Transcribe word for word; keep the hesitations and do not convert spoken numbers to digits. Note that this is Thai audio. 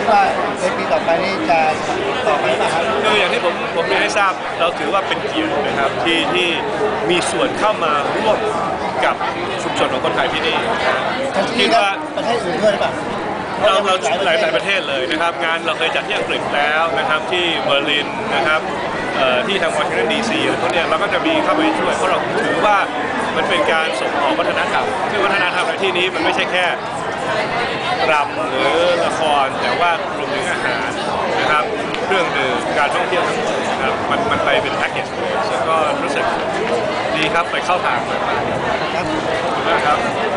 ดว่าในปีต่อไปนี้จะต่อไปป่ะครับคืออย่างที่ผมผมเรียนให้ทราบเราถือว่าเป็นกีฬานะครับที่ที่มีส่วนเข้ามาร่วมกับชุมชนของคนไทยที่นี่คิดว่าประเทศอื่นด้วยหรือเปล่าเราเราหลายหลายประเทศเลยนะครับงานเราเคยจัดที่อังกฤษแล้วนะครับที่เบอร์ลินนะครับที่ทางวอชิงตันดีซีอะไรพวกนี้เราก็จะมีเข้าไปช่วยเพราะเราถือว่ามันเป็นการส่งออกวัฒนธรรมซึ่งวัฒนธรรมในที่นี้มันไม่ใช่แค่รำหรือละครแต่ว่ารวมถึงอาหารนะครับเครื่องดื่มการท่องเที่ยวทั้งหมดนะครับมันมันไปเป็นแพ็กเกจแล้วก็รู้สึกดีครับไปเข้าทางมากครับขอบคุณมากครับ